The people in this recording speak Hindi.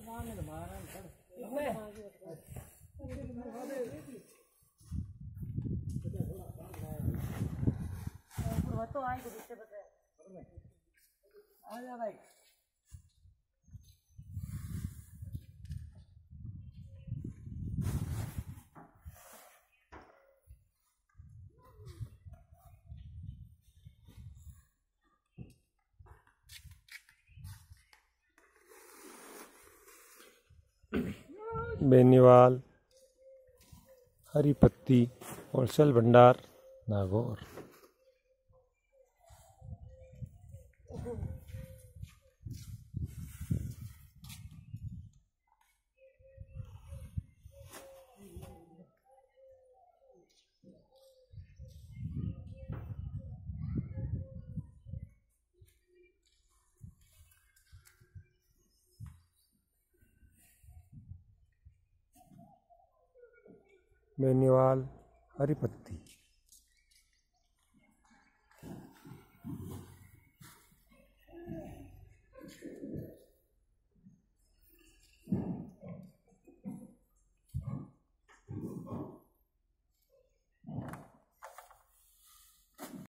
तो आई को बीच बता आ जा भाई। बेनीवाल हरी पत्ती होलसेल भंडार नागौर। बेनीवाल हरी पत्ती।